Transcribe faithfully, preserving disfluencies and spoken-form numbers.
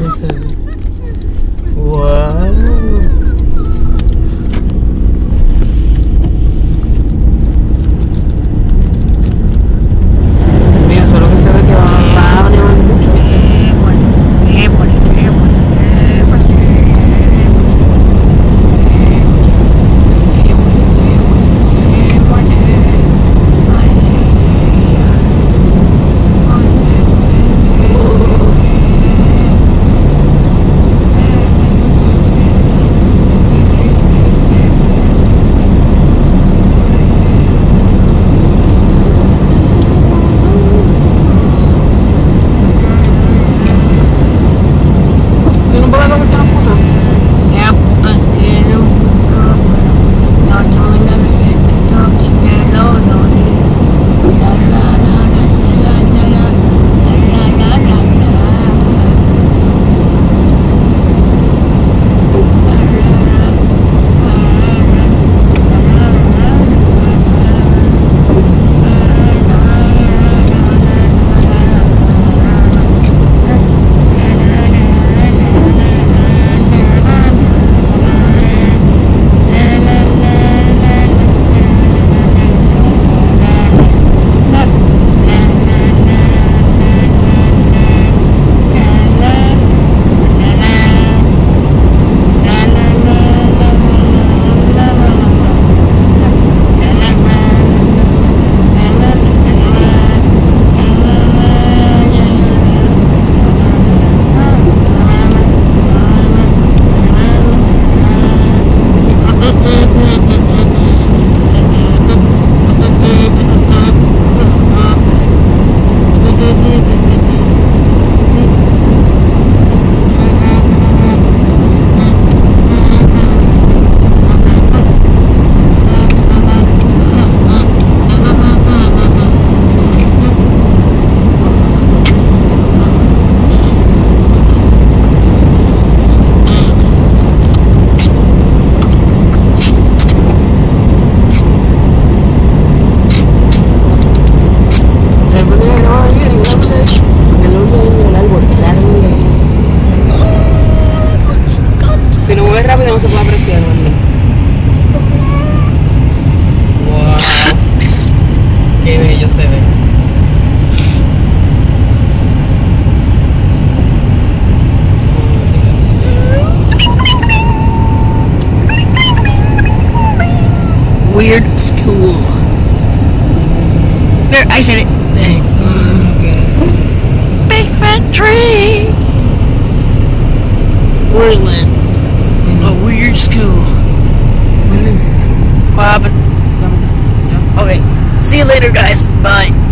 se ve. Wow. Mira, solo que se ve que va, va a nevar mucho, ¿viste? Weird school. There, I said it. Big fat tree. Whirling. A weird school. What happened? Okay. See you later, guys. Bye.